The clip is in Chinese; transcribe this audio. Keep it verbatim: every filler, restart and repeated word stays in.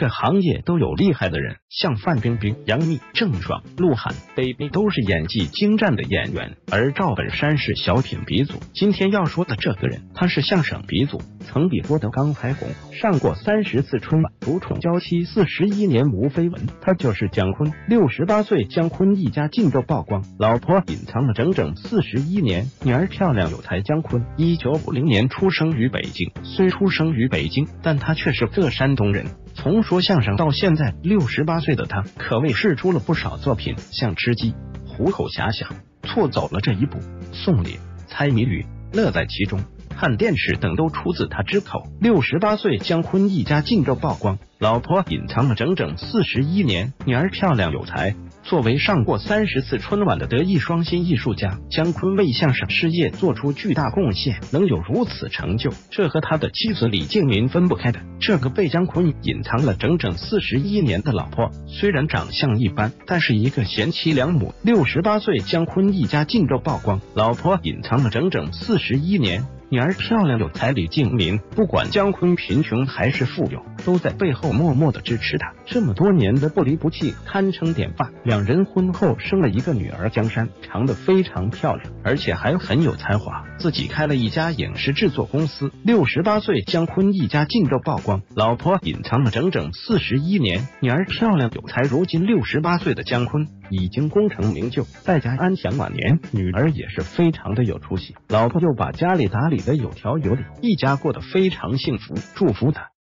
行业都有厉害的人，像范冰冰、杨幂、郑爽、鹿晗、baby 都是演技精湛的演员，而赵本山是小品鼻祖。今天要说的这个人，他是相声鼻祖，曾比郭德纲还红，上过三十次春晚，独宠娇妻四十一年无绯闻。他就是姜昆。六十八岁姜昆一家尽都曝光，老婆隐藏了整整四十一年，女儿漂亮有才。姜昆一九五零年出生于北京，虽出生于北京，但他却是个山东人。从说相声到现在，六十八岁的他可谓试出了不少作品，像吃鸡、虎口遐想、错走了这一步、送礼、猜谜语、乐在其中、看电视等都出自他之口。六十八岁姜昆一家尽都曝光，老婆隐藏了整整四十一年，女儿漂亮有才。作为上过三十次春晚的德艺双馨艺术家，姜昆为相声事业做出巨大贡献，能有如此成就，这和他的妻子李静民分不开的。这个被姜昆隐藏了整整四十一年的老婆，虽然长相一般，但是一个贤妻良母。六十八岁姜昆一家尽都曝光，老婆隐藏了整整四十一年，女儿漂亮有才。李静民不管姜昆贫穷还是富有，都在背后默默的支持他，这么多年的不离不弃，堪称典范。两人婚后生了一个女儿江山，长得非常漂亮，而且还很有才华，自己开了一家影视制作公司。六十八岁姜昆一家尽都曝光，老婆隐藏了整整四十一年，女儿漂亮有才。如今六十八岁的姜昆已经功成名就，在家安享晚年，女儿也是非常的有出息，老婆又把家里打理的有条有理，一家过得非常幸福，祝福他。